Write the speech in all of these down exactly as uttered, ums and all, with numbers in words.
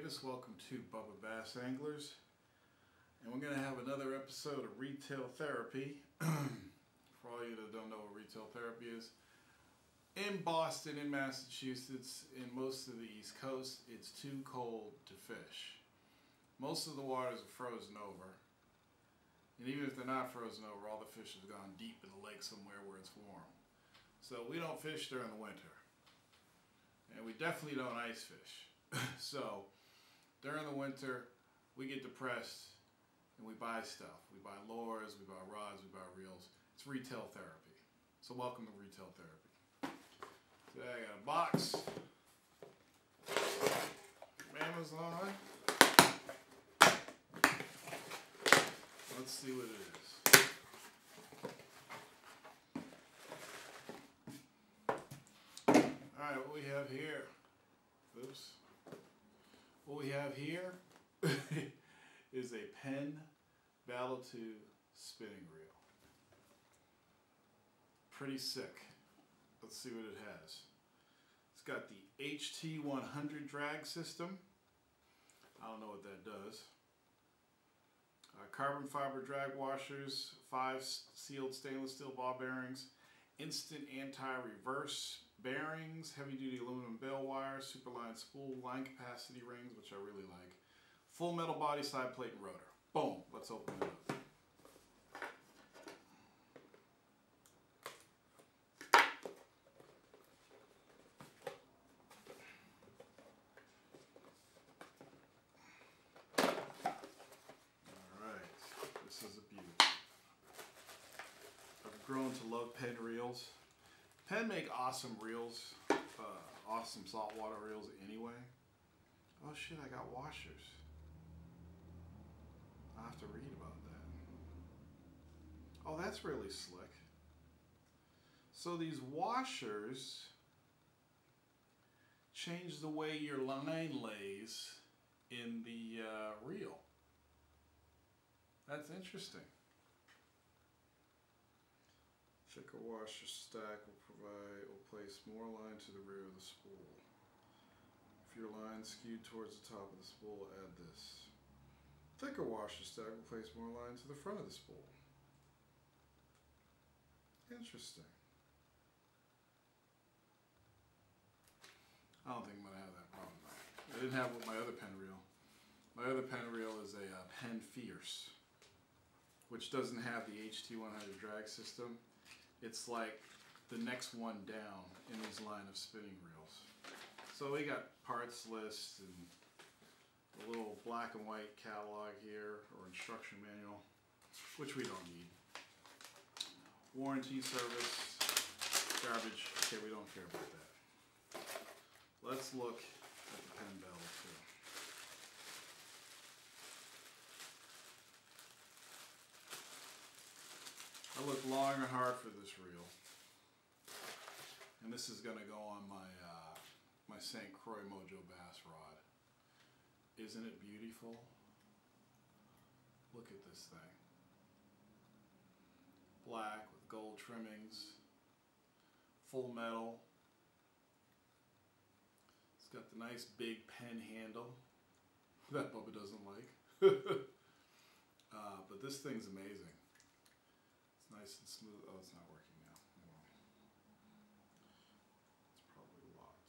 Davis. Welcome to Bubba Bass Anglers. And we're going to have another episode of Retail Therapy. For all you that don't know what retail therapy is. In Boston, in Massachusetts, in most of the East Coast, it's too cold to fish. Most of the waters are frozen over. And even if they're not frozen over, all the fish have gone deep in the lake somewhere where it's warm. So we don't fish during the winter. And we definitely don't ice fish. So during the winter, we get depressed and we buy stuff. We buy lures, we buy rods, we buy reels. It's retail therapy. So welcome to Retail Therapy. Today I got a box from Amazon. Let's see what it is. Alright, what we have here. Oops. What we have here is a Penn Battle two spinning reel. Pretty sick. Let's see what it has. It's got the H T one hundred drag system. I don't know what that does. Uh, carbon fiber drag washers, five sealed stainless steel ball bearings, instant anti-reverse bearings, heavy-duty aluminum bale wire, superline spool, line capacity rings, which I really like, full metal body, side plate, and rotor. Boom! Let's open it up. Alright, this is a beauty. I've grown to love Penn reels. Penn make awesome reels, uh, awesome saltwater reels anyway. Oh shit, I got washers. I'll have to read about that. Oh, that's really slick. So these washers change the way your line lays in the uh, reel. That's interesting. Thicker washer stack will provide will place more line to the rear of the spool. If your line skewed towards the top of the spool, add this. Thicker washer stack will place more line to the front of the spool. Interesting. I don't think I'm gonna have that problem though. I didn't have it with my other Penn reel. My other Penn reel is a uh, Penn Fierce, which doesn't have the H T one hundred drag system. It's like the next one down in these line of spinning reels. So we got parts list and a little black and white catalog here, or instruction manual, which we don't need. Warranty service, garbage. Okay, we don't care about that. Let's look at the Penn Battle two. I looked long and hard for this reel, and this is going to go on my uh, my Saint Croix Mojo Bass rod. Isn't it beautiful? Look at this thing. Black with gold trimmings, full metal. It's got the nice big Penn handle that Bubba doesn't like. uh, but this thing's amazing. Nice and smooth. Oh, it's not working now. It's probably locked.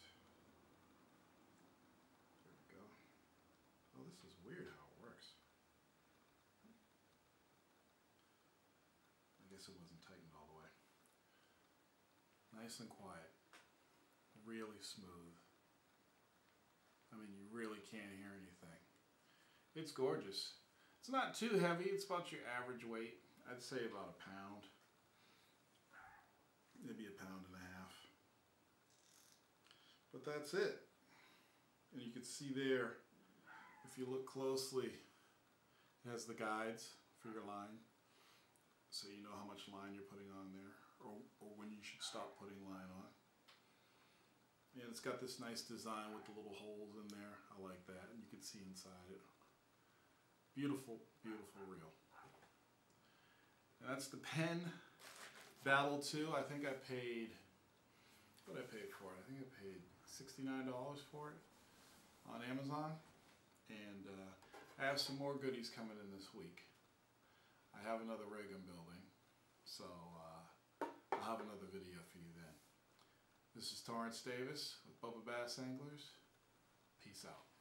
There we go. Oh, this is weird how it works. I guess it wasn't tightened all the way. Nice and quiet. Really smooth. I mean, you really can't hear anything. It's gorgeous. It's not too heavy. It's about your average weight. I'd say about a pound, maybe a pound and a half. But that's it. And you can see there, if you look closely, it has the guides for your line. So you know how much line you're putting on there, or, or when you should stop putting line on. And it's got this nice design with the little holes in there. I like that. And you can see inside it. Beautiful, beautiful reel. And that's the Penn Battle two. I think I paid, what did I pay for it? I think I paid sixty-nine dollars for it on Amazon. And uh, I have some more goodies coming in this week. I have another rig I'm building, so uh, I'll have another video for you then. This is Torrance Davis with Bubba Bass Anglers. Peace out.